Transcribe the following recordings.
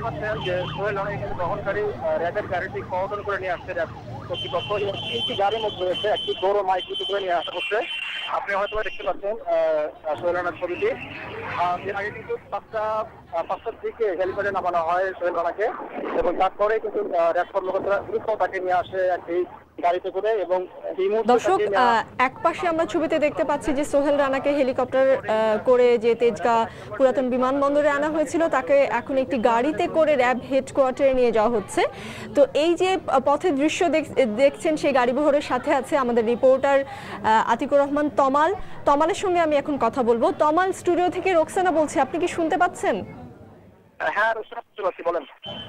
পাচ্ছেন যে সোহেল রানা এখানে বহনকারী র্যাবের গাড়িটি কর্ডন করে নিয়ে আসছে র্যাব কর্তৃপক্ষ এবং 3টি গাড়ির মধ্যে রয়েছে একটি বড় মাইক্রো করে নিয়ে আসা হচ্ছে। আপনি হয়তো দেখতে পাচ্ছেন সোহেল রানার ছবিটি। এর আগে কিন্তু পাঁচটার দিকে হেলিপ্যাডে নামানো হয় সোহেল রানাকে এবং তারপরে কিন্তু র্যাব কর্মকর্তারা দ্রুত তাকে নিয়ে আসে একটি গাড়িতে করে। এবং দর্শক, একপাশে আমরা ছবিতে দেখতে পাচ্ছি যে সোহেল রানাকে হেলিকপ্টার করে যে তেজগাঁ পুরাতন বিমানবন্দরে আনা হয়েছিল তাকে এখন একটি গাড়িতে করে র্যাব হেডকোয়ার্টারে নিয়ে যাওয়া হচ্ছে। তো এই যে পথের দৃশ্য দেখছেন সেই গাড়িবহরের সাথে আছে আমাদের রিপোর্টার আতিকুর রহমান তমালের সঙ্গে আমি এখন কথা বলবো। তমাল, স্টুডিও থেকে রোকসানা বলছি, আপনি কি শুনতে পাচ্ছেন? হ্যাঁ রোকসানা, শুনতে পাচ্ছি, বলেন।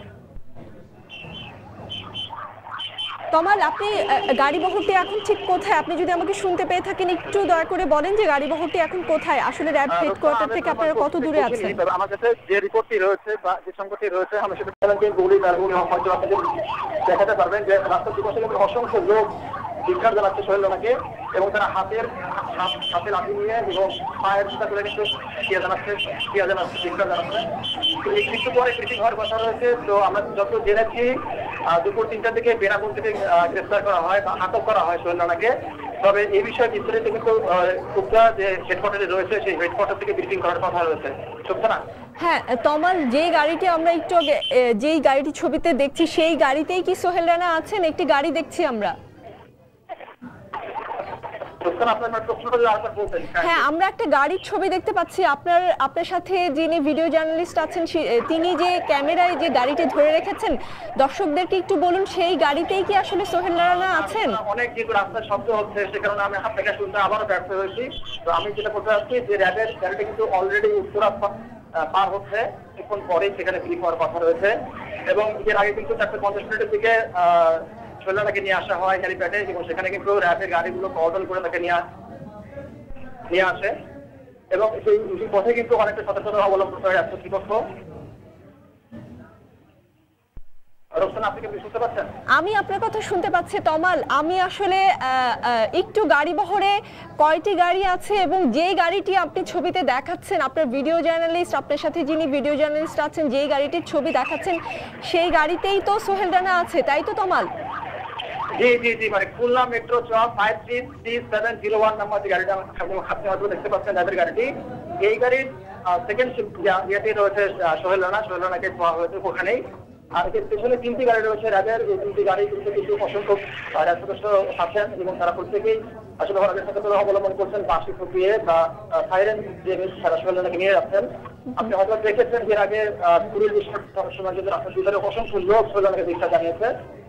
তমাল, আপনি গাড়িবহরটি এখন ঠিক কোথায়? আপনি যদি আমাকে শুনতে পেয়ে থাকেন একটু দয়া করে বলেন যে গাড়িবহরটি এখন কোথায়, আসলে র্যাব হেডকোয়ার্টার থেকে আপনারা কত দূরে আছেন? আমার কাছে যে রিপোর্টটি রয়েছে বা যে সংবাদটি রয়েছে আমি সেটা হয়তো আপনাদের দেখাতে পারবেন যে রাস্তার দুপাশে কিন্তু অসংখ্য লোক ধিক্কার জানাচ্ছে সোহেল রানাকে এবং তারা হাতে লাঠি নিয়ে এবং পায়ের জুতা করে কিন্তু ধিক্কার জানাচ্ছে। একটু পরে ব্রিফিং হওয়ার কথা রয়েছে। তো আমরা যত জেনেছি দুপুর 3টার দিকে বেনাপুর থেকে গ্রেফতার করা হয় বা আটক করা হয় সোহেল রানাকে। তবে এই বিষয়ে বিস্তারিত কিন্তু কুপড়া যে হেডকোয়ার্টারে রয়েছে সেই হেডকোয়ার্টার থেকে ব্রিফিং করার কথা রয়েছে। সত্য না? হ্যাঁ তমাল, যে গাড়িটি আমরা একটু আগে যেই গাড়িটি ছবিতে দেখছি সেই গাড়িতেই কি সোহেল রানা আছেন? একটি গাড়ি দেখছি আমরা। হ্যাঁ, আমরা একটা গাড়ির ছবি দেখতে পাচ্ছি। আপনার সাথে যিনি ভিডিও জার্নালিস্ট আছেন তিনি যে ক্যামেরায় যে গাড়িটি ধরে রেখেছেন, দর্শকদেরকে একটু বলুন সেই গাড়িতেই কি আসলে সোহেল রানা আছেন? অনেক যেগুলো রাস্তার শব্দ হচ্ছে সে কারণে আমি আপনাকে শুনতে আবারও ব্যর্থ হয়েছি। তো আমি যেটা বলতে চাচ্ছি যে র্যাবের গাড়িটা কিন্তু অলরেডি উত্তরা পার হচ্ছে, কিছুক্ষণ পরেই সেখানে ক্লিক হওয়ার কথা রয়েছে। এবং এর আগে কিন্তু 4:50 দিকে সোহেল রানাকে নিয়ে আসা হয় হেলিপ্যাডে এবং সেখানে কিন্তু র্যাবের গাড়িগুলো কর্ডন করে তাকে নিয়ে আসে এবং সেই পথে কিন্তু অনেকটা সতর্কতা অবলম্বন করে র্যাব কর্তৃপক্ষ। আমি আপনার কথা শুনতে পাচ্ছি তমাল। আমি আসলে একটু গাড়িবহরে কয়টি গাড়ি আছে এবং যেই গাড়িটি আপনি ছবিতে দেখাচ্ছেন, আপনার ভিডিও জার্নালিস্ট, আপনার সাথে যিনি ভিডিও জার্নালিস্ট আছেন, যেই গাড়িটির ছবি দেখাচ্ছেন সেই গাড়িতেই তো সোহেল রানা আছে, তাই তো তমাল? জি জি জি, মানে খুলনা মেট্রো 533701 নাম্বার যে গাড়িটা আপনি হয়তো দেখতে পাচ্ছেন র্যাবের গাড়িটি, এই গাড়ির সেকেন্ড ইয়েতে রয়েছে সোহেল রানাকে পাওয়া হয়েছে ওখানেই। আর এর পেছনে 3টি গাড়ি রয়েছে র্যাবের। এই 3টি গাড়ি কিন্তু অসংখ্য র্যাব সদস্য আছেন এবং তারা প্রত্যেকেই আসলে র্যাবের সতর্কতা অবলম্বন করছেন, বাঁশি ফুটিয়ে বা সাইরেন দিয়ে তারা সোহেল রানাকে নিয়ে যাচ্ছেন। আপনি হয়তো দেখেছেন এর আগে পুরীর বিশ্বর সময় কিন্তু রাস্তার দুধারে অসংখ্য লোক সোহেল রানাকে ধিক্কার জানিয়েছে।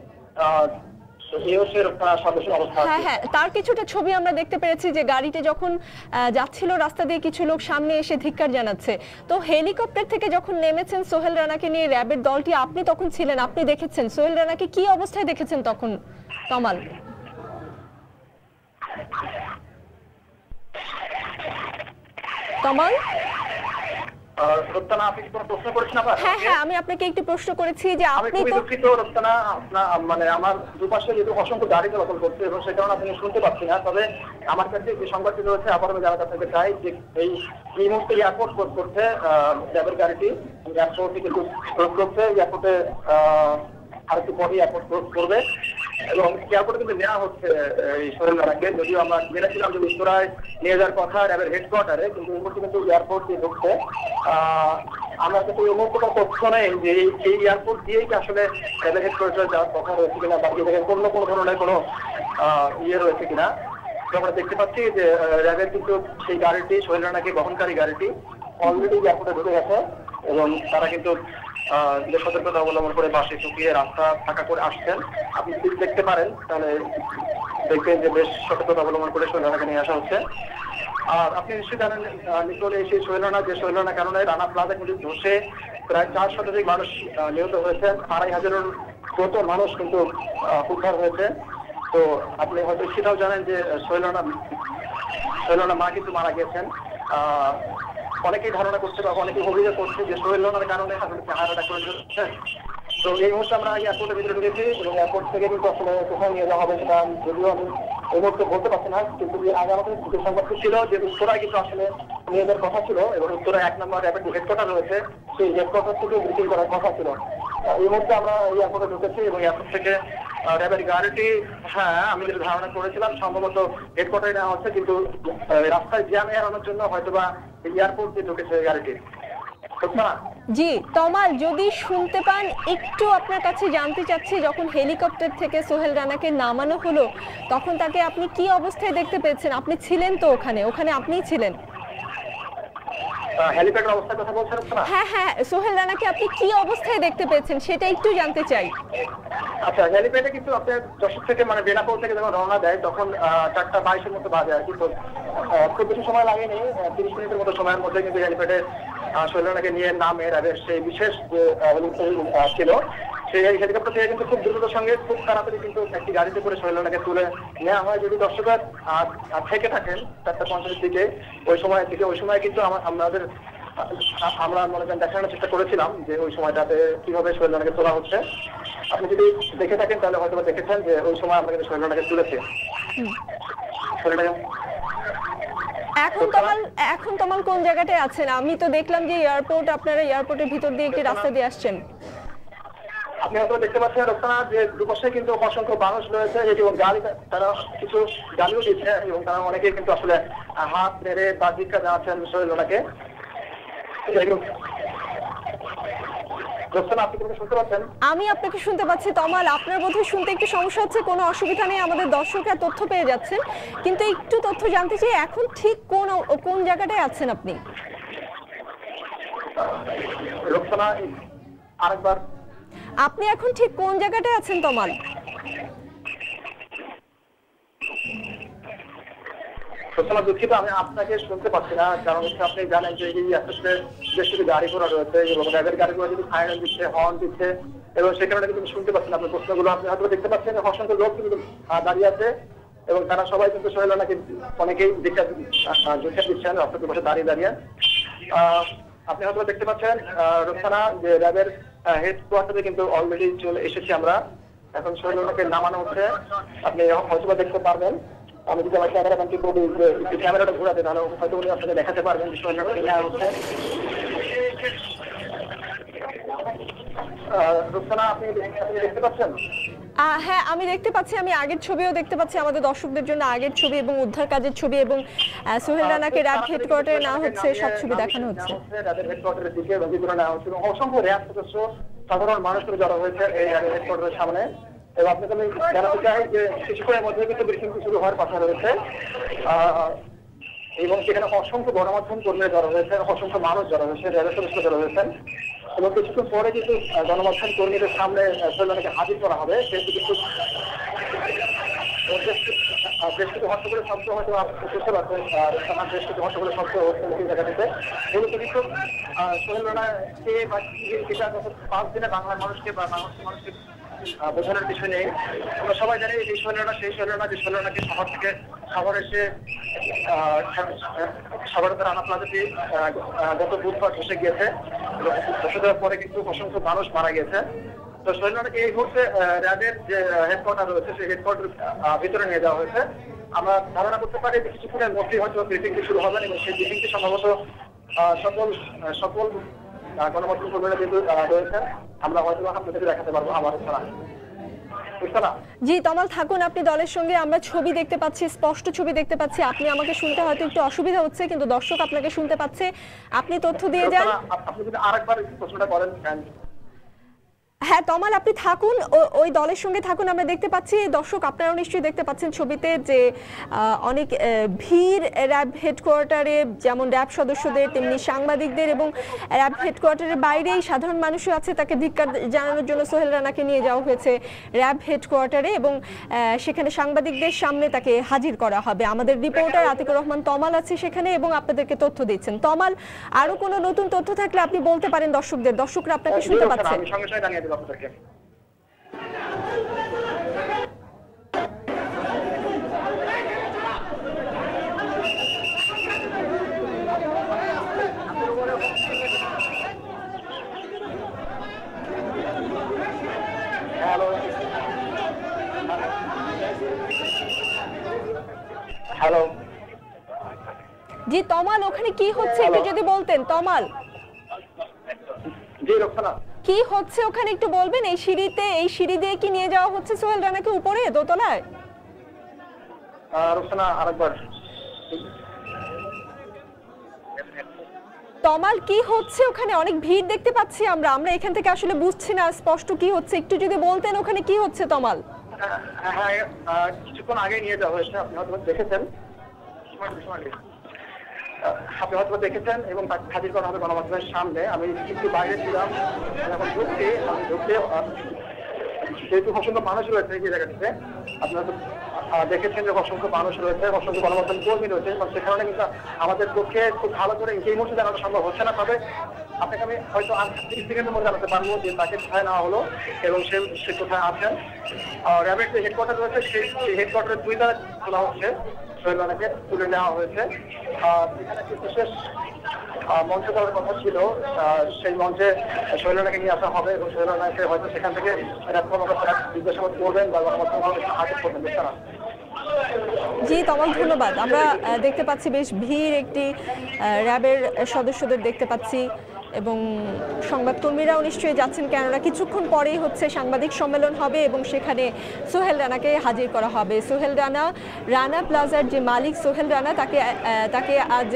হ্যাঁ হ্যাঁ, তার কিছুটা ছবি আমরা দেখতে পেরেছি যে গাড়িতে যখন যাচ্ছিল রাস্তা দিয়ে কিছু লোক সামনে এসে ধিক্কার জানাচ্ছে। তো হেলিকপ্টার থেকে যখন নেমেছেন সোহেল রানাকে নিয়ে র্যাবের দলটি, আপনি তখন ছিলেন, আপনি দেখেছেন সোহেল রানাকে কি অবস্থায় দেখেছেন তখন তমাল? হ্যাঁ হ্যাঁ, আমি আপনাকে একটি প্রশ্ন করেছি যে আপনি তো মানে আমার দুপাশে যেহেতু অসংখ্য গাড়ি চলাচল করছে এবং সে কারণে আপনি শুনতে পাচ্ছি না। তবে আমার কাছে যে সংবাদটি রয়েছে আবার আমি জানাতে আপনাকে চাই যে এই মুহূর্তে এয়ারপোর্ট করছে র্যাবের গাড়িটি এয়ারপোর্টে কিন্তু করছে। এয়ারপোর্টে আরেকটু পরে এয়ারপোর্ট করবে এবং এয়ারপোর্টে কিন্তু নেওয়া হচ্ছে এই সোহেল রানাকে। যদিও আমরা জেনেছিলাম যে উত্তরায় নিয়ে যাওয়ার কথা র্যাবের হেডকোয়ার্টারে, কিন্তু এই মুহূর্তে কিন্তু এয়ারপোর্ট দিয়ে ঢুকছে। আমার কাছে এই মুহূর্তে কোনো তথ্য নেই যে এই এয়ারপোর্ট দিয়েই কি আসলে র্যাবের হেডকোয়ার্টারে যাওয়ার কথা রয়েছে কিনা বা কোনো ধরনের কোনো ইয়ে রয়েছে কিনা। তো আমরা দেখতে পাচ্ছি যে র্যাবের কিন্তু সেই গাড়িটি সোহেল রানাকে বহনকারী গাড়িটি অলরেডি এয়ারপোর্টে ঢুকে গেছে এবং তারা কিন্তু যে সতর্কতা অবলম্বন করে বাসে চুকিয়ে রাস্তা ফাঁকা করে আসছেন। আপনি যদি দেখতে পারেন তাহলে দেখবেন যে বেশ সতর্কতা অবলম্বন করে সোহেল রানাকে নিয়ে আসা হচ্ছে। আর আপনি নিশ্চয়ই জানেন নিকলে সেই সোহেল রানার কারণে রানা প্লাজা কিন্তু ধসে প্রায় 4 শতাধিক মানুষ নিহত হয়েছেন, 2500-এর মতো মানুষ কিন্তু উদ্ধার হয়েছে। তো আপনি হয়তো সেটাও জানেন যে সোহেল রানা মা কিন্তু মারা গেছেন। অনেকেই ধারণা করছে বা অনেকেই অভিযোগ করছে যে সোহেল রানার কারণে আসলে হার্ট অ্যাটাক করে দিচ্ছে। তো এই মুহূর্তে আমরা এয়ারপোর্টের ভিতরে ঢুকেছি এবং এয়ারপোর্ট থেকে কিন্তু আসলে কোথাও নিয়ে যাওয়া হবে সেটা যদিও আমি এই মুহূর্তে বলতে পারছি না। কিন্তু আগে আমাদের সংবাদ ছিল যে উত্তরায় কিন্তু আসলে মেয়েদের কথা ছিল এবং উত্তরে 1 নম্বর র্যাবের হেডকোয়ার্টার রয়েছে, সেই হেডকোয়ার্টার থেকে ব্রিফিং করার কথা ছিল। এই মুহূর্তে আমরা এয়ারপোর্টে ঢুকেছি এবং এয়ারপোর্ট থেকে র্যাবের গাড়িটি, হ্যাঁ আমি যেটা ধারণা করেছিলাম সম্ভবত হেডকোয়ার্টারে নেওয়া হচ্ছে, কিন্তু রাস্তায় জ্যাম এড়ানোর জন্য হয়তোবা এয়ারপোর্ট দিয়ে ঢুকেছে গাড়িটি। জি তমাল, যদি শুনতে পান একটু আপনার কাছে জানতে চাচ্ছি, যখন হেলিকপ্টার থেকে সোহেল রানাকে নামানো হলো তখন তাকে আপনি কি অবস্থায় দেখতে পেয়েছেন? আপনি ছিলেন তো ওখানে আপনিই ছিলেন। হেলিপ্যাডের অবস্থার কথা বলছেন না? হ্যাঁ, সোহেল রানাকে আপনি কি অবস্থায় দেখতে পেয়েছেন সেটা একটু জানতে চাই। আচ্ছা, হেলিপ্যাডে কিন্তু আপনার যশোর থেকে মানে বেনাপোল থেকে যখন রওনা দেয় তখন 4:22 মতো বাজে আর কি। তো খুব বেশি সময় লাগেনি, 30 মিনিটের মতো সময়ের মধ্যে কিন্তু হেলিপ্যাডে সোহেল রানাকে নিয়ে নামে র্যাবের সেই বিশেষ যে হেলিকপ্টার ছিল, সেই হেলিকপ্টার থেকে কিন্তু খুব দ্রুততার সঙ্গে খুব তাড়াতাড়ি কিন্তু একটি গাড়িতে করে সোহেল রানাকে তুলে নেওয়া হয়। যদি দর্শকরা থেকে থাকেন 4:50 দিকে ওই সময় কিন্তু আমরা মনে করেন দেখানোর চেষ্টা করেছিলাম যে ওই সময়টাতে কিভাবে সোহেল রানাকে তোলা হচ্ছে। আপনি যদি দেখে থাকেন তাহলে হয়তো দেখেছেন যে ওই সময় আমরা কিন্তু সোহেল রানাকে তুলেছি। এখন তমাল কোন জায়গাটায় আছেন? আমি তো দেখলাম যে আপনারা এয়ারপোর্টের ভিতর দিয়ে একটি রাস্তা দিয়ে আসছেন। আপনি হয়তো দেখতে পাচ্ছেন রোকসানা যে দুপাশে কিন্তু অসংখ্য মানুষ রয়েছে এবং গাড়ি, তারা কিছু গাড়িও দিচ্ছে এবং তারা অনেকেই কিন্তু আসলে হাত নেড়ে বা ভিক্ষা জানাচ্ছেন সোহেল রানাকে। আমি আপনাকে শুনতে পাচ্ছি তমাল, আপনার বোধহয় শুনতে একটু সমস্যা হচ্ছে। কোনো অসুবিধা নেই, আমাদের দর্শকরা তথ্য পেয়ে যাচ্ছেন, কিন্তু একটু তথ্য জানতে চাই এখন ঠিক কোন জায়গাটায় আছেন আপনি? আরেকবার, আপনি এখন ঠিক কোন জায়গাটায় আছেন তমাল? দুঃখিত, আমি আপনাকে শুনতে পাচ্ছি না, কারণ আপনি জানেন যে এই আস্তে বেশ কিছু গাড়ি ঘোড়া রয়েছে এবং র্যাবের গাড়িগুলো যদি সাইরেন দিচ্ছে, হর্ন দিচ্ছে এবং সে কারণে কিন্তু শুনতে পাচ্ছেন আপনার প্রশ্নগুলো। আপনি হয়তো দেখতে পাচ্ছেন অসংখ্য লোক কিন্তু দাঁড়িয়ে আছে এবং তারা সবাই কিন্তু সোহেল রানাকে অনেকেই ভিক্ষা দিচ্ছেন রাস্তার পাশে দাঁড়িয়ে। আপনি হয়তো দেখতে পাচ্ছেন রোকসানা যে র্যাবের হেডকোয়ার্টারে কিন্তু অলরেডি চলে এসেছি আমরা। এখন সোহেল রানাকে নামানো হচ্ছে, আপনি হয়তো দেখতে পারবেন। আমি যদি আমার ক্যামেরাটা ঘোরাতে তাহলে হয়তো উনি আপনাকে দেখাতে পারবেন যে সোহেল রানাকে নেওয়া হচ্ছে। রোকসানা, আপনি দেখতে পাচ্ছেন? হ্যাঁ আমি দেখতে পাচ্ছি, আমি আগের ছবিও দেখতে পাচ্ছি, আমাদের দর্শকদের জন্য আগের ছবি এবং উদ্ধার কাজের ছবি এবং সোহেল রানাকে র্যাব হেডকোয়ার্টারে নেওয়া হচ্ছে, সব ছবি দেখানো হচ্ছে। র্যাবের হেডকোয়ার্টারের দিকে ভিতরে নেওয়া হচ্ছে এবং অসংখ্য র্যাব সদস্য, সাধারণ মানুষগুলো জড়ো হয়েছে এই র্যাবের হেডকোয়ার্টারের সামনে। এবং আপনাকে আমি জানাতে চাই যে কিছুক্ষণের মধ্যে কিন্তু ব্রিফিং শুরু হওয়ার কথা রয়েছে এবং সেখানে অসংখ্য গণমাধ্যম কর্মীরা জড়ো হয়েছে, অসংখ্য মানুষ জড়ো হয়েছে, র্যাবের সদস্য জড়ো হয়েছেন এবং কিছুক্ষণ পরে কিন্তু গণমাধ্যম কর্মীদের সামনে সোহেল রানাকে হাজির করা হবে। সেহেতু কিন্তু বেশ কিছু হট্টগোলের শব্দ হয়তো বুঝতে পারছেন, বেশ কিছু হট্টগোলের শব্দ হচ্ছে এই জায়গাটিতে। এগুলো কিন্তু সোহেল রানাকে বা এটা গত 5 দিনে বাংলার মানুষকে বা মানুষকে বোঝানোর কিছু নেই। আমরা সবাই জানি এই সোহেল রানা সেই সোহেল রানা যে সোহেল রানাকে শহর থেকে সাভারে এসে সাভারে রানা প্লাজাটি গত বুধবার ধসে গিয়েছে। ধসে দেওয়ার পরে কিন্তু অসংখ্য মানুষ মারা গেছে। তো সোহেল রানাকে এই মুহূর্তে র্যাবের যে হেডকোয়ার্টার রয়েছে সেই হেডকোয়ার্টার ভিতরে নিয়ে যাওয়া হয়েছে। আমরা ধারণা করতে পারি যে কিছুক্ষণের মধ্যেই হয়তো ব্রিফিংটি শুরু হবে এবং সেই ব্রিফিংটি সম্ভবত সকল গণমাধ্যম কর্মীরা কিন্তু রয়েছেন, আমরা হয়তো আপনাদেরকে দেখাতে পারবো আমার ছাড়া। জি তমাল থাকুন আপনি দলের সঙ্গে, আমরা ছবি দেখতে পাচ্ছি, স্পষ্ট ছবি দেখতে পাচ্ছি। আপনি আমাকে শুনতে হয়তো একটু অসুবিধা হচ্ছে, কিন্তু দর্শক আপনাকে শুনতে পাচ্ছে। আপনি তথ্য দিয়ে যান। আপনি যদি আরেকবার প্রশ্নটা করেন। হ্যাঁ তমাল আপনি থাকুন, ওই দলের সঙ্গে থাকুন। আমরা দেখতে পাচ্ছি, দর্শক আপনারাও নিশ্চয়ই দেখতে পাচ্ছেন ছবিতে যে অনেক ভিড় র্যাব হেডকোয়ার্টারে, যেমন র্যাব সদস্যদের তেমনি সাংবাদিকদের, এবং র্যাব হেডকোয়ার্টারের বাইরেই সাধারণ মানুষও আছে। তাকে ধিক্কার জানানোর জন্য সোহেল রানাকে নিয়ে যাওয়া হয়েছে র্যাব হেডকোয়ার্টারে এবং সেখানে সাংবাদিকদের সামনে তাকে হাজির করা হবে। আমাদের রিপোর্টার আতিকুর রহমান তমাল আছে সেখানে এবং আপনাদেরকে তথ্য দিচ্ছেন। তমাল, আরো কোনো নতুন তথ্য থাকলে আপনি বলতে পারেন দর্শকদের, দর্শকরা আপনাকে শুনতে পাচ্ছে। আপনাদেরকে হ্যালো। জি তমাল, ওখানে কি হচ্ছে একটু যদি বলতেন তমাল। জি রোকসানা, কি হচ্ছে ওখানে একটু বলবেন? এই সিঁড়ি দিয়ে কি নিয়ে যাওয়া হচ্ছে সোহেল রানাকে উপরে দোতলায়? রোকসানা আরেকবার। তমাল, কি হচ্ছে ওখানে? অনেক ভিড় দেখতে পাচ্ছি আমরা এখান থেকে আসলে বুঝছি না স্পষ্ট কি হচ্ছে, একটু যদি বলতেন ওখানে কি হচ্ছে তমাল। হ্যাঁ, কিছুক্ষণ আগে নিয়ে যাওয়া হয়েছে, আপনি হয়তো দেখেছেন, এবং তাকে হাজির করা হবে গণমাধ্যমের সামনে। আমি একটু বাইরে ছিলাম, এখন ঢুকতে যেহেতু অসংখ্য মানুষ রয়েছে এই জায়গাটিতে, আপনারা তো দেখেছেন যে অসংখ্য মানুষ রয়েছে, অসংখ্য গণমাধ্যম কর্মী রয়েছে, এবং সে কারণে কিন্তু আমাদের পক্ষে খুব ভালো করে এই মুহূর্তে জানানো সম্ভব হচ্ছে না। তবে আপনাকে আমি হয়তো 30 সেকেন্ডের মধ্যে জানাতে পারবো যে তাকে কোথায় নেওয়া হলো এবং সে কোথায় আছেন। র্যাবের যে হেডকোয়ার্টার রয়েছে সেই হেডকোয়ার্টারের 2 তালা তোলা হচ্ছে, সোহেল রানাকে তুলে নেওয়া হয়েছে। এখানে একটি বিশেষ মঞ্চ করার কথা ছিল, সেই মঞ্চে সোহেল রানাকে নিয়ে আসা হবে এবং সোহেল রানাকে হয়তো সেখান থেকে জিজ্ঞাসাবাদ করবেন বা হাজির করবেন। বুঝতে না। জি তমাল, ধন্যবাদ। আমরা দেখতে পাচ্ছি বেশ ভিড়, একটি র্যাবের সদস্যদের দেখতে পাচ্ছি এবং সংবাদকর্মীরাও নিশ্চয়ই যাচ্ছেন, কেননা কিছুক্ষণ পরেই হচ্ছে সাংবাদিক সম্মেলন হবে এবং সেখানে সোহেল রানাকে হাজির করা হবে। সোহেল রানা প্লাজার যে মালিক সোহেল রানা, তাকে আজ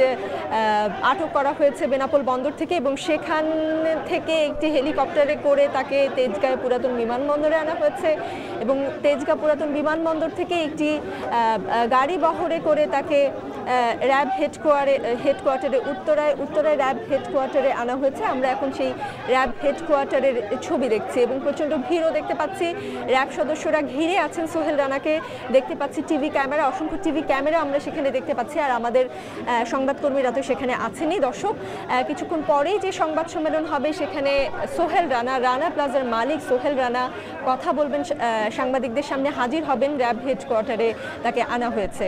আটক করা হয়েছে বেনাপোল বন্দর থেকে এবং সেখান থেকে একটি হেলিকপ্টারে করে তাকে তেজগাঁও পুরাতন বিমানবন্দরে আনা হয়েছে এবং তেজগাঁও পুরাতন বিমানবন্দর থেকে একটি গাড়ি বহরে করে তাকে র্যাব হেডকোয়ার্টারে উত্তরায় র্যাব হেডকোয়ার্টারে আনা হয়েছে। আমরা এখন সেই র্যাব হেডকোয়ার্টারের ছবি দেখছি এবং প্রচণ্ড ভিড়ও দেখতে পাচ্ছি। র্যাব সদস্যরা ঘিরে আছেন সোহেল রানাকে, দেখতে পাচ্ছি টিভি ক্যামেরা, অসংখ্য টিভি ক্যামেরা আমরা সেখানে দেখতে পাচ্ছি। আর আমাদের সংবাদকর্মীরা তো সেখানে আছেনই। দর্শক, কিছুক্ষণ পরেই যে সংবাদ সম্মেলন হবে সেখানে সোহেল রানা প্লাজার মালিক সোহেল রানা কথা বলবেন, সাংবাদিকদের সামনে হাজির হবেন। র্যাব হেডকোয়ার্টারে তাকে আনা হয়েছে।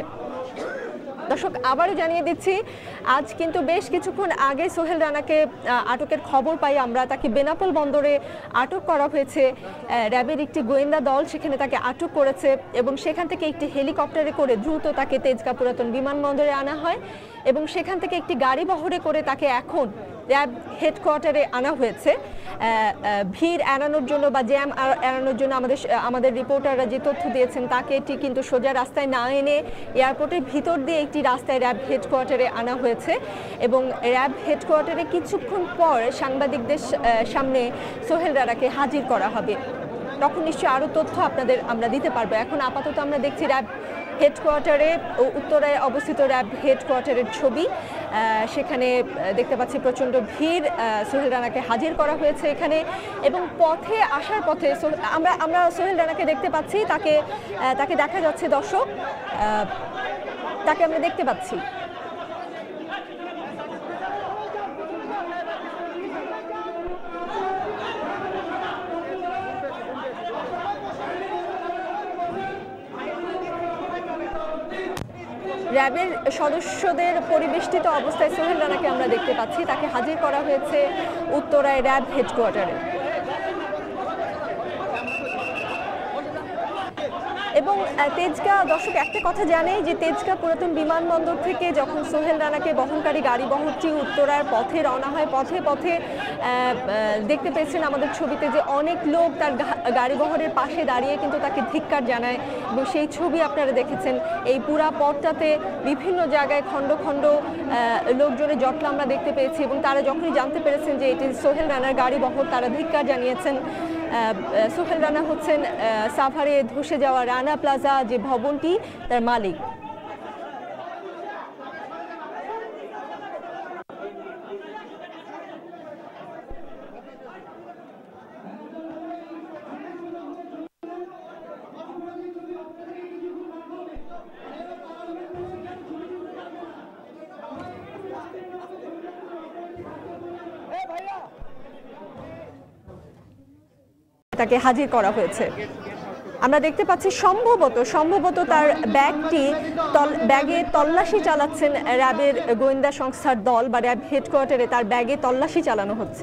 দর্শক, আবারও জানিয়ে দিচ্ছি, আজ কিন্তু বেশ কিছুক্ষণ আগে সোহেল রানাকে আটকের খবর পাই আমরা। তাকে বেনাপোল বন্দরে আটক করা হয়েছে, র্যাবের একটি গোয়েন্দা দল সেখানে তাকে আটক করেছে এবং সেখান থেকে একটি হেলিকপ্টারে করে দ্রুত তাকে তেজগাঁও পুরাতন বিমানবন্দরে আনা হয় এবং সেখান থেকে একটি গাড়ি বহরে করে তাকে এখন র্যাব হেডকোয়ার্টারে আনা হয়েছে। ভিড় এড়ানোর জন্য বা জ্যাম এড়ানোর জন্য আমাদের রিপোর্টাররা যে তথ্য দিয়েছেন, তাকে এটি কিন্তু সোজা রাস্তায় না এনে এয়ারপোর্টের ভিতর দিয়ে একটি রাস্তায় র্যাব হেডকোয়ার্টারে আনা হয়েছে এবং র্যাব হেডকোয়ার্টারে কিছুক্ষণ পর সাংবাদিকদের সামনে সোহেল রানাকে হাজির করা হবে। তখন নিশ্চয়ই আরও তথ্য আমরা দিতে পারবো। এখন আপাতত আমরা দেখছি র্যাব হেডকোয়ার্টারে, উত্তরায় অবস্থিত র্যাব হেডকোয়ার্টারের ছবি। সেখানে দেখতে পাচ্ছি প্রচণ্ড ভিড়, সোহেল রানাকে হাজির করা হয়েছে এখানে এবং পথে আসার পথে আমরা সোহেল রানাকে দেখতে পাচ্ছি, তাকে দেখা যাচ্ছে। দর্শক, তাকে আমরা দেখতে পাচ্ছি। র্যাবের সদস্যদের পরিবেষ্টিত অবস্থায় সোহেল রানাকে আমরা দেখতে পাচ্ছি, তাকে হাজির করা হয়েছে উত্তরায় র্যাব হেডকোয়ার্টারে। এবং তেজগাঁও, দর্শক একটা কথা জানেই যে তেজগাঁও পুরাতন বিমানবন্দর থেকে যখন সোহেল রানাকে বহনকারী গাড়ি বহরটি উত্তরার পথে রওনা হয়, পথে দেখতে পেয়েছেন আমাদের ছবিতে যে অনেক লোক তার গাড়ি বহরের পাশে দাঁড়িয়ে কিন্তু তাকে ধিক্কার জানায় এবং সেই ছবি আপনারা দেখেছেন। এই পুরা পথটাতে বিভিন্ন জায়গায় খণ্ড খণ্ড লোকজনের জটলা আমরা দেখতে পেয়েছি এবং তারা যখনই জানতে পেরেছেন যে এটি সোহেল রানার গাড়ি বহর, তারা ধিক্কার জানিয়েছেন। সোহেল রানা হচ্ছেন সাভারে ধসে যাওয়া রানা প্লাজা যে ভবনটি, তার মালিক। তাকে হাজির করা হয়েছে। আমরা দেখতে পাচ্ছি সম্ভবত তার ব্যাগে তল্লাশি চালাচ্ছেন র্যাবের গোয়েন্দা সংস্থার দল বা র্যাব হেডকোয়ার্টারে তার ব্যাগে তল্লাশি চালানো হচ্ছে।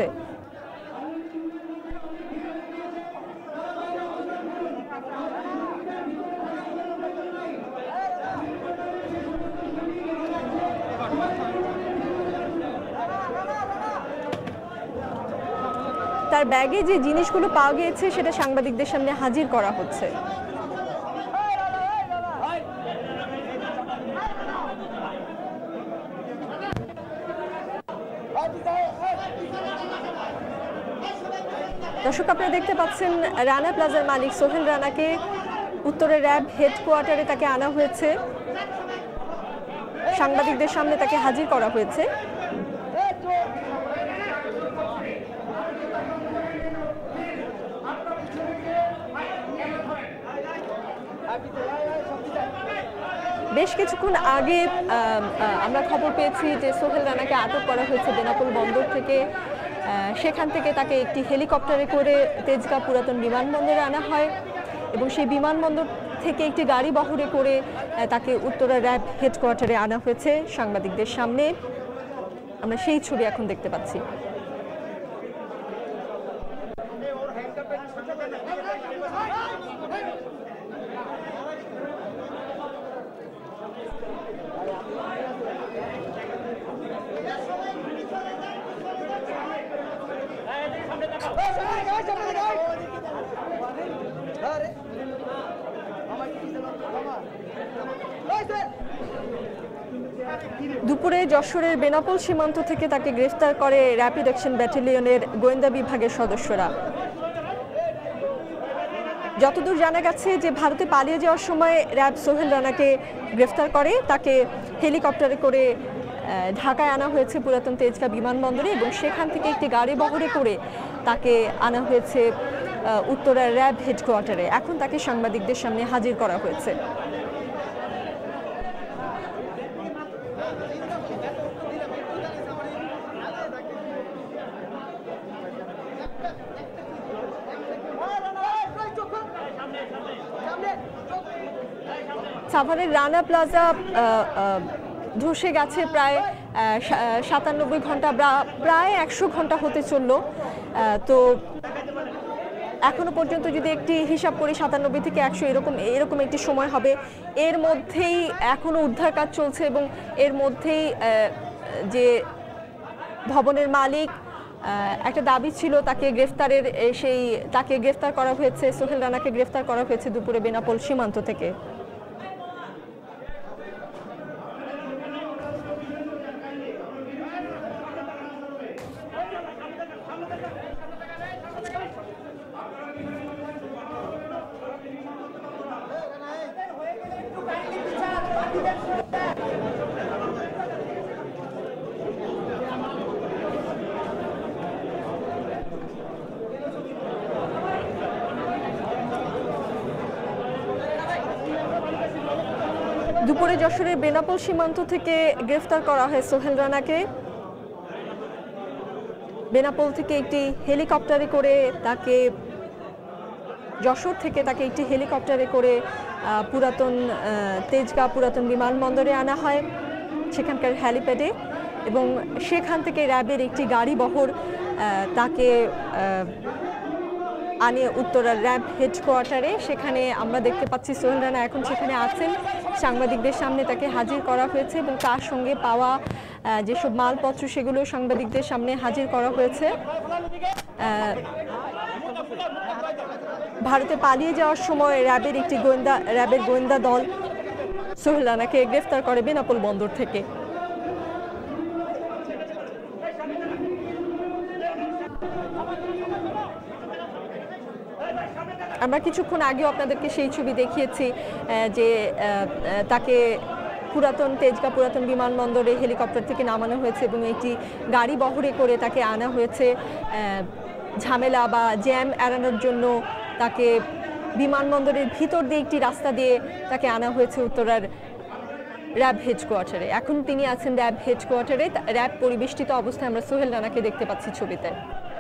তার ব্যাগে যে জিনিসগুলো পাওয়া গিয়েছে সেটা সাংবাদিকদের সামনে হাজির করা হচ্ছে। দর্শক, আপনারা দেখতে পাচ্ছেন রানা প্লাজার মালিক সোহেল রানাকে উত্তরের র্যাব হেডকোয়ার্টারে তাকে আনা হয়েছে, সাংবাদিকদের সামনে তাকে হাজির করা হয়েছে। বেশ কিছুক্ষণ আগে আমরা খবর পেয়েছি যে সোহেল রানাকে আটক করা হয়েছে বেনাপোল বন্দর থেকে। সেখান থেকে তাকে একটি হেলিকপ্টারে করে তেজগাঁ পুরাতন বিমানবন্দরে আনা হয় এবং সেই বিমানবন্দর থেকে একটি গাড়ি বহরে করে তাকে উত্তরা র্যাব হেডকোয়ার্টারে আনা হয়েছে সাংবাদিকদের সামনে। আমরা সেই ছবি এখন দেখতে পাচ্ছি। দুপুরে যশোরের বেনাপোল সীমান্ত থেকে তাকে গ্রেফতার করে র্যাপিড অ্যাকশন ব্যাটালিয়নের গোয়েন্দা বিভাগের সদস্যরা। যতদূর জানা গেছে যে ভারতে পালিয়ে যাওয়ার সময় র্যাব সোহেল রানাকে গ্রেফতার করে, তাকে হেলিকপ্টারে করে ঢাকায় আনা হয়েছে পুরাতন তেজগাঁ বিমানবন্দরে এবং সেখান থেকে একটি গাড়ি বহরে করে তাকে আনা হয়েছে উত্তরার র্যাব হেডকোয়ার্টারে। এখন তাকে সাংবাদিকদের সামনে হাজির করা হয়েছে। সাভারের রানা প্লাজা ধসে গেছে প্রায় 97 ঘন্টা, প্রায় 100 ঘন্টা হতে চলল। তো এখনো পর্যন্ত যদি একটি হিসাব করি 97 থেকে 100 এরকম একটি সময় হবে। এর মধ্যেই এখনো উদ্ধার কাজ চলছে এবং এর মধ্যেই যে ভবনের মালিক একটা দাবি ছিল তাকে গ্রেফতার করা হয়েছে, সোহেল রানাকে গ্রেফতার করা হয়েছে দুপুরে বেনাপোল সীমান্ত থেকে। দুপুরে যশোরের বেনাপোল সীমান্ত থেকে গ্রেফতার করা হয় সোহেল রানাকে। বেনাপোল থেকে একটি হেলিকপ্টারে করে তাকে যশোর থেকে তাকে একটি হেলিকপ্টারে করে তেজগাঁ পুরাতন বিমানবন্দরে আনা হয় সেখানকার হ্যালিপ্যাডে এবং সেখান থেকে র্যাবের একটি গাড়ি বহর তাকে আনে উত্তরার র্যাব হেডকোয়ার্টারে। সেখানে আমরা দেখতে পাচ্ছি সোহেল রানা এখন সেখানে আছেন, সাংবাদিকদের সামনে তাকে হাজির করা হয়েছে এবং তার সঙ্গে পাওয়া যেসব মালপত্র সেগুলো সাংবাদিকদের সামনে হাজির করা হয়েছে। ভারতে পালিয়ে যাওয়ার সময় র্যাবের গোয়েন্দা দল সোহেল রানাকে গ্রেফতার করে বেনাপোল বন্দর থেকে। আমরা কিছুক্ষণ আগেও আপনাদেরকে সেই ছবি দেখিয়েছি যে তাকে তেজগাঁ পুরাতন বিমানবন্দরে হেলিকপ্টার থেকে নামানো হয়েছে এবং একটি গাড়ি বহরে করে তাকে আনা হয়েছে ঝামেলা বা জ্যাম এড়ানোর জন্য। তাকে বিমানবন্দরের ভিতর দিয়ে একটি রাস্তা দিয়ে তাকে আনা হয়েছে উত্তরার র্যাব হেডকোয়ার্টারে। এখন তিনি আছেন র্যাব হেডকোয়ার্টারে, র্যাব পরিবেষ্টিত অবস্থায় আমরা সোহেল রানাকে দেখতে পাচ্ছি ছবিতে।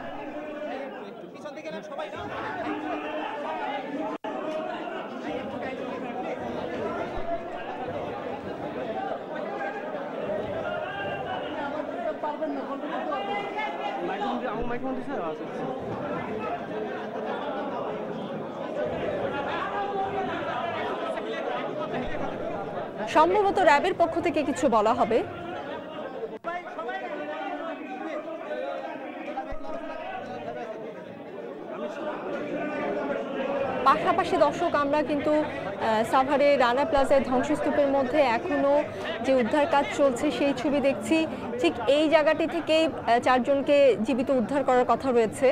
সম্ভবত র্যাবের পক্ষ থেকে কিছু বলা হবে। পাশাপাশি দর্শক আমরা কিন্তু সাভারে রানা প্লাজার ধ্বংসস্তূপের মধ্যে এখনো যে উদ্ধার কাজ চলছে সেই ছবি দেখছি। ঠিক এই জায়গাটি থেকেই 4 জনকে জীবিত উদ্ধার করার কথা রয়েছে।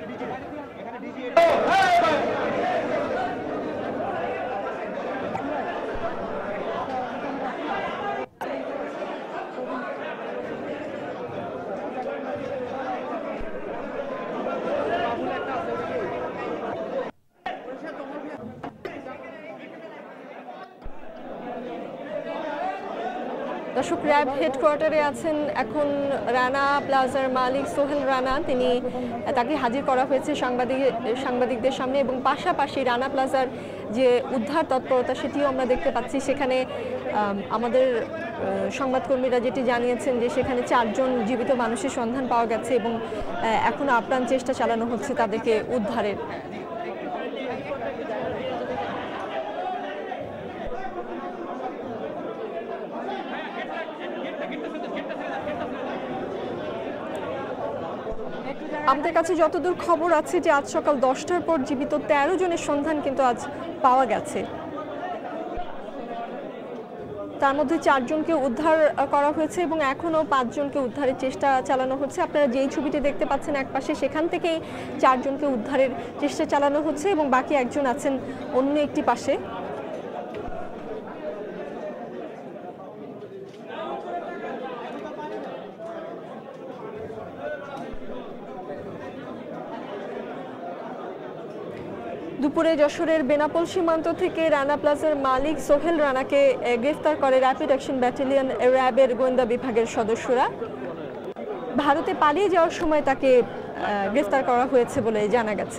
দর্শক র্যাব হেডকোয়ার্টারে আছেন এখন রানা প্লাজার মালিক সোহেল রানা, তাকে হাজির করা হয়েছে সাংবাদিকদের সামনে এবং পাশাপাশি রানা প্লাজার যে উদ্ধার তৎপরতা সেটিও আমরা দেখতে পাচ্ছি। সেখানে আমাদের সংবাদকর্মীরা যেটি জানিয়েছেন যে সেখানে 4 জন জীবিত মানুষের সন্ধান পাওয়া গেছে এবং এখনো আপ্রাণ চেষ্টা চালানো হচ্ছে তাদেরকে উদ্ধারের। আমাদের কাছে যতদূর খবর আছে যে আজ সকাল 10টার পর জীবিত 13 জনের সন্ধান কিন্তু আজ পাওয়া গেছে। তার মধ্যে 4 জনকে উদ্ধার করা হয়েছে এবং এখনো 5 জনকে উদ্ধারের চেষ্টা চালানো হচ্ছে। আপনারা যেই ছবিটি দেখতে পাচ্ছেন একপাশে, সেখান থেকেই 4 জনকে উদ্ধারের চেষ্টা চালানো হচ্ছে এবং বাকি একজন আছেন অন্য একটি পাশে। দুপুরে যশোরের বেনাপোল সীমান্ত থেকে রানা প্লাজার মালিক সোহেল রানাকে গ্রেফতার করে র্যাপিড অ্যাকশন ব্যাটালিয়ন র্যাবের গোয়েন্দা বিভাগের সদস্যরা। ভারতে পালিয়ে যাওয়ার সময় তাকে গ্রেফতার করা হয়েছে বলে জানা গেছে।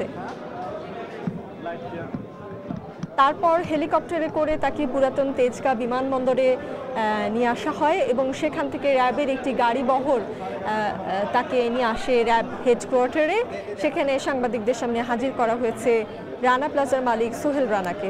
তারপর হেলিকপ্টারে করে তাকে পুরাতন তেজগাঁ বিমানবন্দরে নিয়ে আসা হয় এবং সেখান থেকে র্যাবের একটি গাড়ি বহর তাকে নিয়ে আসে র্যাব হেডকোয়ার্টারে। সেখানে সাংবাদিকদের সামনে হাজির করা হয়েছে রানা প্লাজার মালিক সোহেল রানাকে।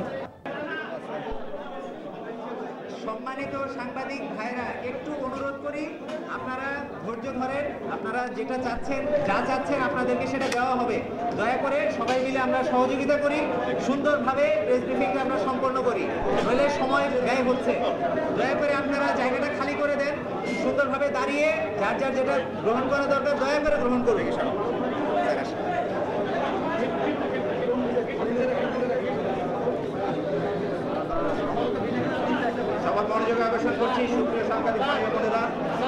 সম্মানিত সাংবাদিক ভাইরা, একটু অনুরোধ করি আপনারা ধৈর্য ধরেন। আপনারা যেটা চাচ্ছেন, যা চাচ্ছেন আপনাদেরকে সেটা দেওয়া হবে। দয়া করে সবাই মিলে আমরা সহযোগিতা করি, সুন্দরভাবে প্রেস ব্রিফিংটা আমরা সম্পন্ন করি, নইলে সময় ব্যয় হচ্ছে। দয়া করে আপনারা জায়গাটা খালি করে দেন, সুন্দরভাবে দাঁড়িয়ে যার যার যেটা গ্রহণ করা দরকার দয়া করে গ্রহণ করবে। সবার মনোযোগ আকর্ষণ করছি সুপ্রিয় সাংবাদিক ভাই ও বোনেরা।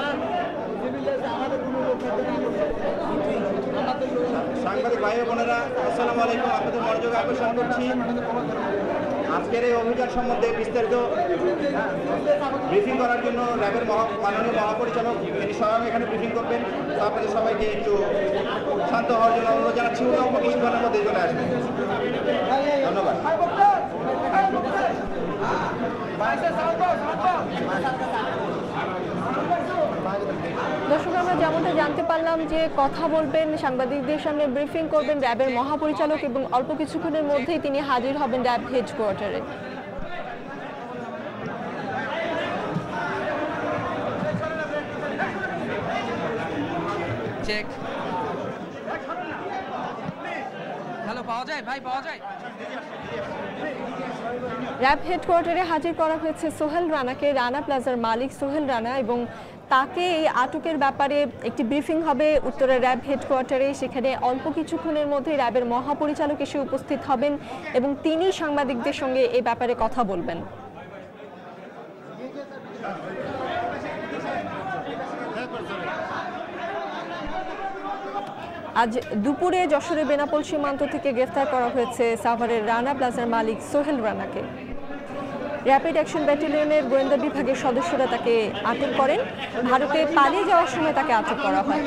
সাংবাদিক ভাই ও বোনেরা, আসসালামু আলাইকুম। আপনাদের মনোযোগ আকর্ষণ করছি আজকের এই অভিযান সম্বন্ধে বিস্তারিত ব্রিফিং করার জন্য র্যাবের মাননীয় মহাপরিচালক তিনি স্বয়ং এখানে ব্রিফিং করবেন। তো আপনাদের সবাইকে একটু শান্ত হওয়ার জন্য অনুরোধ জানাচ্ছি। অল্প কিছুক্ষণের মধ্যে চলে আসবেন। ধন্যবাদ। দর্শক, আমরা যেমনটা জানতে পারলাম যে কথা বলবেন, সাংবাদিকদের সামনে ব্রিফিং করবেন র্যাবের মহাপরিচালক এবং অল্প কিছুক্ষণের মধ্যেই তিনি হাজির হবেন র্যাব হেডকোয়ার্টারে। চেক। হ্যালো, পাওয়া যায় ভাই, পাওয়া যায়? র্যাব হেডকোয়ার্টারে হাজির করা হয়েছে সোহেল রানাকে, রানা প্লাজার মালিক সোহেল রানা, এবং তাকে এই আটকের ব্যাপারে একটি ব্রিফিং হবে উত্তরের র্যাব হেডকোয়ার্টারে। সেখানে অল্প কিছুক্ষণের মধ্যে র্যাবের মহাপরিচালক এসে উপস্থিত হবেন এবং তিনি সাংবাদিকদের সঙ্গে এই ব্যাপারে কথা বলবেন। আজ দুপুরে যশোরের বেনাপোল সীমান্ত থেকে গ্রেফতার করা হয়েছে সাভারের রানা প্লাজার মালিক সোহেল রানাকে। র্যাপিড অ্যাকশন ব্যাটালিয়নের গোয়েন্দা বিভাগের সদস্যরা তাকে আটক করেন। ভারতে পালিয়ে যাওয়ার সময় তাকে আটক করা হয়।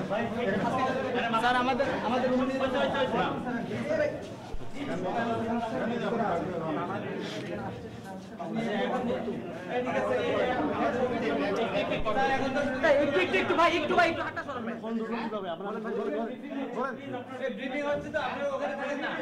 একটু ভাই একটু হাঁটা সরান ভাই। ব্রিফিং হচ্ছে তো আপনি ওখানে থাকেন না।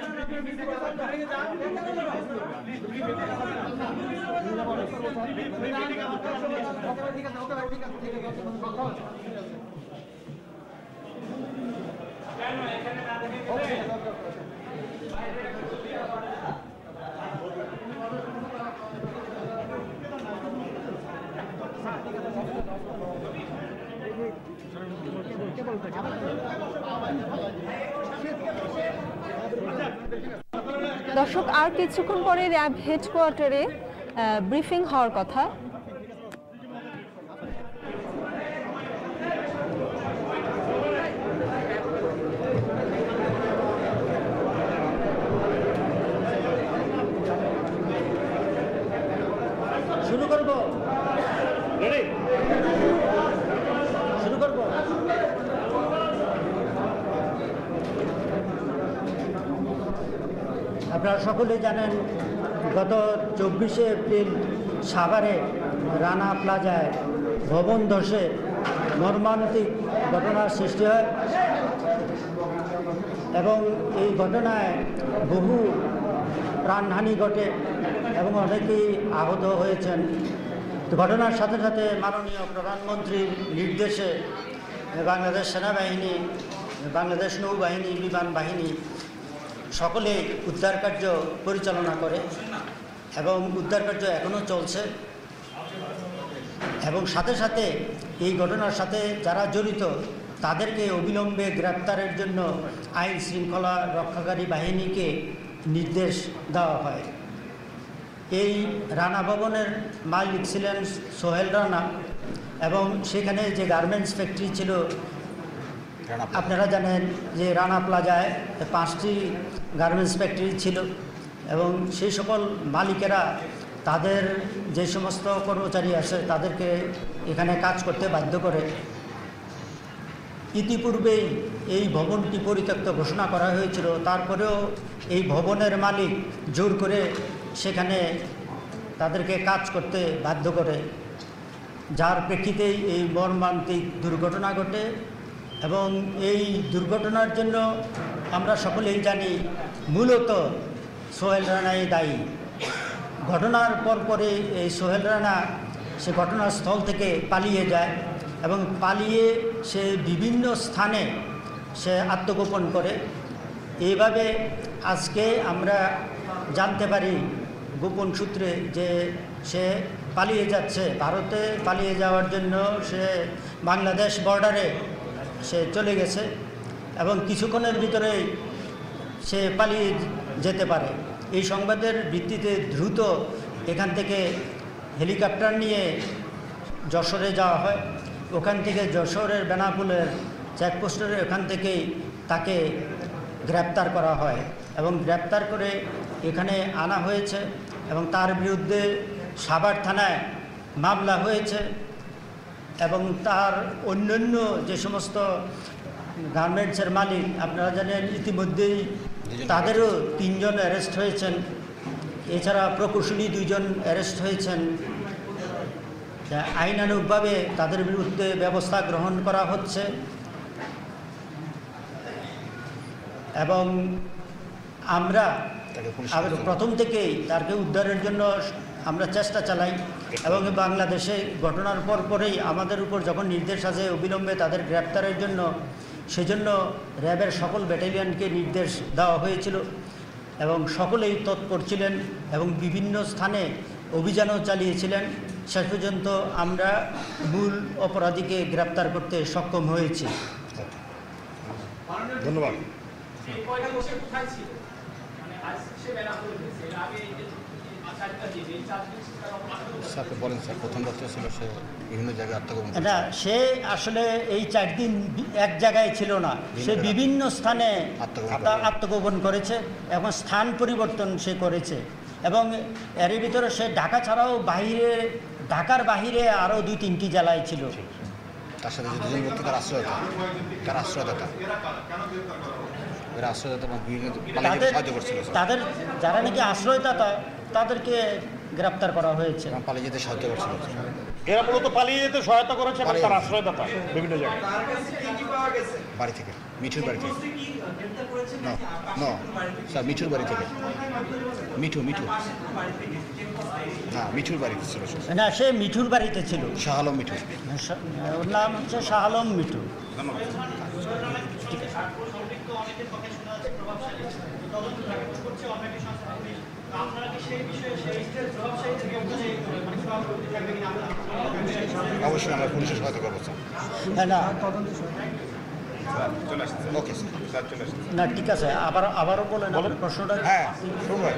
দর্শক, আর কিছুক্ষণ পরে র্যাব হেডকোয়ার্টারে ব্রিফিং হওয়ার কথা। শুরু করব, রেডি, শুরু করব। আপনারা সকলেই জানেন গত 24শে এপ্রিল সাভারে রানা প্লাজায় ভবন ধসে মর্মান্তিক ঘটনার সৃষ্টি হয় এবং এই ঘটনায় বহু প্রাণহানি ঘটে এবং অনেকেই আহত হয়েছেন। ঘটনার সাথে সাথে মাননীয় প্রধানমন্ত্রীর নির্দেশে বাংলাদেশ সেনাবাহিনী, বাংলাদেশ নৌবাহিনী, বিমান বাহিনী সকলে উদ্ধার কার্য পরিচালনা করে এবং উদ্ধার কার্য এখনও চলছে এবং সাথে সাথে এই ঘটনার সাথে যারা জড়িত তাদেরকে অবিলম্বে গ্রেপ্তারের জন্য আইন শৃঙ্খলা রক্ষাকারী বাহিনীকে নির্দেশ দেওয়া হয়। এই রানা ভবনের মালিক ছিলেন সোহেল রানা এবং সেখানে যে গার্মেন্টস ফ্যাক্টরি ছিল, আপনারা জানেন যে রানা প্লাজায় 5টি গার্মেন্টস ফ্যাক্টরি ছিল এবং সেই সকল মালিকেরা তাদের যে সমস্ত কর্মচারী আসে তাদেরকে এখানে কাজ করতে বাধ্য করে। ইতিপূর্বেই এই ভবনটি পরিত্যক্ত ঘোষণা করা হয়েছিল, তারপরেও এই ভবনের মালিক জোর করে সেখানে তাদেরকে কাজ করতে বাধ্য করে, যার প্রেক্ষিতেই এই মর্মান্তিক দুর্ঘটনা ঘটে এবং এই দুর্ঘটনার জন্য আমরা সকলেই জানি মূলত সোহেল রানাই দায়ী। ঘটনার পরে এই সোহেল রানা সে ঘটনাস্থল থেকে পালিয়ে যায় এবং পালিয়ে সে বিভিন্ন স্থানে সে আত্মগোপন করে। এইভাবে আজকে আমরা জানতে পারি গোপন সূত্রে যে সে পালিয়ে যাচ্ছে, ভারতে পালিয়ে যাওয়ার জন্য সে বাংলাদেশ বর্ডারে সে চলে গেছে এবং কিছুক্ষণের ভিতরেই সে পালিয়ে যেতে পারে। এই সংবাদের ভিত্তিতে দ্রুত এখান থেকে হেলিকপ্টার নিয়ে যশোরে যাওয়া হয়। ওখান থেকে যশোরের বেনাপুলের চেকপোস্টের ওখান থেকেই তাকে গ্রেপ্তার করা হয় এবং গ্রেপ্তার করে এখানে আনা হয়েছে এবং তার বিরুদ্ধে সাভার থানায় মামলা হয়েছে এবং তার অন্যান্য যে সমস্ত গার্মেন্টসের মালিক আপনারা জানেন ইতিমধ্যেই তাদেরও 3 জন অ্যারেস্ট হয়েছেন, এছাড়া প্রকৌশলী 2 জন অ্যারেস্ট হয়েছেন। আইনানুগভাবে তাদের বিরুদ্ধে ব্যবস্থা গ্রহণ করা হচ্ছে এবং আমরা প্রথম থেকেই তাকে উদ্ধারের জন্য আমরা চেষ্টা চালাই এবং বাংলাদেশে ঘটনার পরেই আমাদের উপর যখন নির্দেশ আসে অবিলম্বে তাদের গ্রেপ্তারের জন্য, সেজন্য র্যাবের সকল ব্যাটালিয়নকে নির্দেশ দেওয়া হয়েছিল এবং সকলেই তৎপর ছিলেন এবং বিভিন্ন স্থানে অভিযানও চালিয়েছিলেন। শেষ পর্যন্ত আমরা মূল অপরাধীকে গ্রেপ্তার করতে সক্ষম হয়েছি। ধন্যবাদ। স্যারকে বলেন স্যার, প্রথম রাত্রে ছিল সে বিভিন্ন জায়গায় আত্মগোপন। না, সে আসলে এই 4 দিন এক জায়গায় ছিল না, সে বিভিন্ন স্থানে আত্মগোপন করেছে এবং স্থান পরিবর্তন সে করেছে এবং এর ভিতরে সে ঢাকা ছাড়াও ঢাকার বাহিরে আরও 2-3টি জেলায় ছিল। তার সাথে যে দুজন ব্যক্তি তার আশ্রয়দাতা এরা আশ্রয়দাতা এবং বিভিন্ন পালিয়ে সাহায্য করছিল তাদের যারা নাকি আশ্রয়দাতা তাদেরকে গ্রেপ্তার করা হয়েছে এবং পালিয়ে যেতে সাহায্য করছিল। এরা মূলত পালিয়ে যেতে সহায়তা করেছে এবং তার আশ্রয়দাতা বিভিন্ন জায়গায়। বাড়ি থেকে, মিঠুর বাড়ি থেকে। না স্যার, মিঠুর বাড়ি থেকে। মিঠু না, মিঠুর বাড়িতে ছিল। না, সে মিঠুর বাড়িতে ছিল। শাহ আলম মিঠু, ওর নাম হচ্ছে শাহ আলম মিঠু। ঠিক আছে। অবশ্যই আমরা পুলিশের সহায়তা করবো স্যার। না ওকে স্যার, চলে আসছে। না, ঠিক আছে, আবারও বলেন প্রশ্নটা। হ্যাঁ, শুনুন ভাই।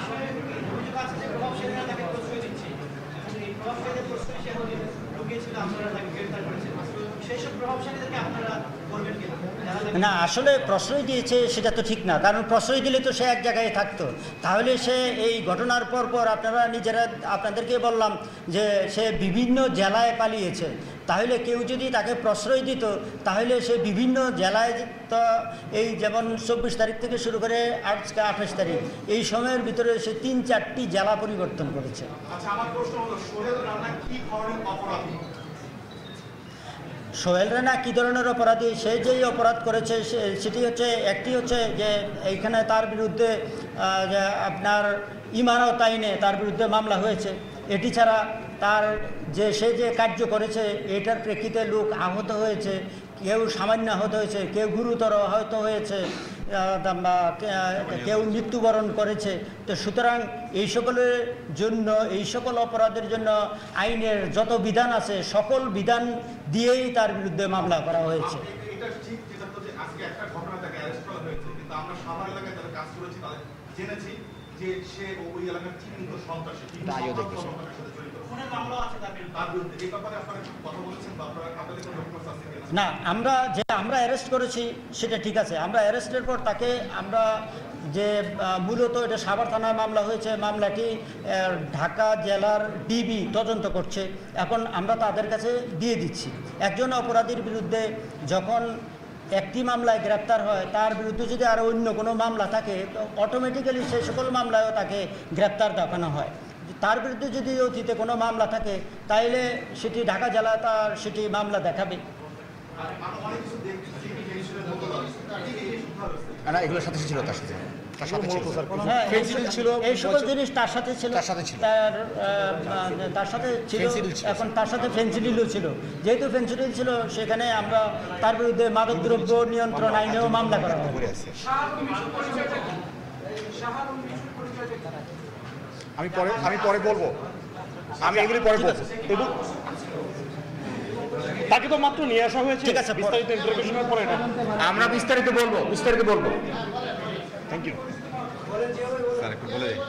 না, আসলে প্রশ্রয় দিয়েছে সেটা তো ঠিক না, কারণ প্রশ্রয় দিলে তো সে এক জায়গায় থাকতো। তাহলে সে এই ঘটনার পর আপনারা নিজেরা, আপনাদেরকে বললাম যে সে বিভিন্ন জেলায় পালিয়েছে। তাহলে কেউ যদি তাকে প্রশ্রয় দিত তাহলে সে বিভিন্ন জেলায়, তো এই যেমন 24 তারিখ থেকে শুরু করে আজকে 28 তারিখ, এই সময়ের ভিতরে সে 3-4টি জেলা পরিবর্তন করেছে। সোহেল রানা কী ধরনের অপরাধী? সে যেই অপরাধ করেছে সেটি হচ্ছে, একটি হচ্ছে যে এইখানে তার বিরুদ্ধে আপনার ইমারত আইনে তার বিরুদ্ধে মামলা হয়েছে। এটি ছাড়া তার সে যে কার্য করেছে এটার প্রেক্ষিতে লোক আহত হয়েছে, কেউ সামান্য আহত হয়েছে, কেউ গুরুতর আহত হয়েছে, কেউ মৃত্যুবরণ করেছে। তো সুতরাং এই সকলের জন্য, এই সকল অপরাধের জন্য আইনের যত বিধান আছে সকল বিধান দিয়েই তার বিরুদ্ধে মামলা করা হয়েছে। না, আমরা অ্যারেস্ট করেছি সেটা ঠিক আছে। আমরা অ্যারেস্টের পর তাকে আমরা যে মূলত এটা সাভার থানায় মামলা হয়েছে, মামলাটি ঢাকা জেলার ডিবি তদন্ত করছে। এখন আমরা তাদের কাছে দিয়ে দিচ্ছি। একজন অপরাধীর বিরুদ্ধে যখন একটি মামলায় গ্রেপ্তার হয়, তার বিরুদ্ধে যদি আরও অন্য কোনো মামলা থাকে তো অটোমেটিক্যালি সেই সকল মামলায়ও তাকে গ্রেপ্তার দেখানো হয়। তার বিরুদ্ধে যদি অতীতে কোনো মামলা থাকে তাইলে সেটি ঢাকা জেলা তার সেটি মামলা দেখাবে। এগুলোর সাথে ছিল, তার সাথে এই সকল জিনিস তার সাথে ছিল। এখন তার সাথে ফেন্সিডিলও ছিল। যেহেতু ফেন্সিডিল ছিল সেখানে আমরা তার বিরুদ্ধে মাদকদ্রব্য নিয়ন্ত্রণ আইনেও মামলা করা হবে। আমি পরে বলবো, আমি এগুলি পরে বলবো। তাকে তো মাত্র নিয়ে আসা হয়েছে। ঠিক আছে, বিস্তারিত ইন্টারভিউশনের পরে আমরা বিস্তারিত বলবো। থ্যাংক ইউ স্যার, একটু বলে দিই।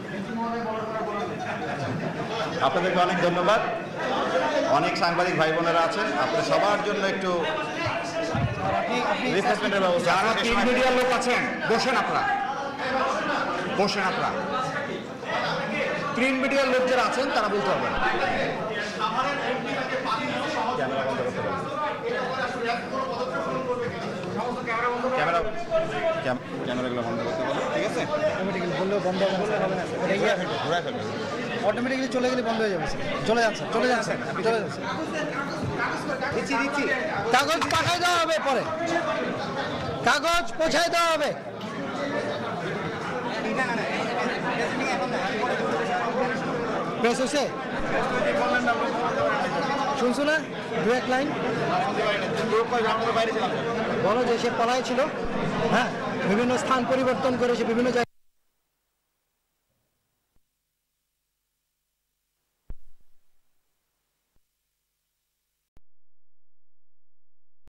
আপনাদেরকে অনেক ধন্যবাদ। অনেক সাংবাদিক ভাই বোনেরা আছেন, আপনাদের সবার জন্য একটু রিফ্রেশমেন্টের ব্যবস্থা। যারা প্রিন্ট মিডিয়ার লোক আছেন বসেন আপনারা। প্রিন্ট মিডিয়ার লোক যারা আছেন তারা বলতে পারবেন। ক্যামেরাগুলো বন্ধ করতে বলো, ঠিক আছে? অটোমেটিক্যালি চলে গেলে বন্ধ হয়ে যাবে। চলে যাচ্ছে। কাগজ পাঠাই দেওয়া হবে, পরে কাগজ পৌঁছাই দেওয়া হবে। প্রেস হয়েছে, শুনছো না? 2-1 লাইন বলো যে সে পলায় ছিল। হ্যাঁ, বিভিন্ন স্থান পরিবর্তন করেছে, বিভিন্ন জায়গায়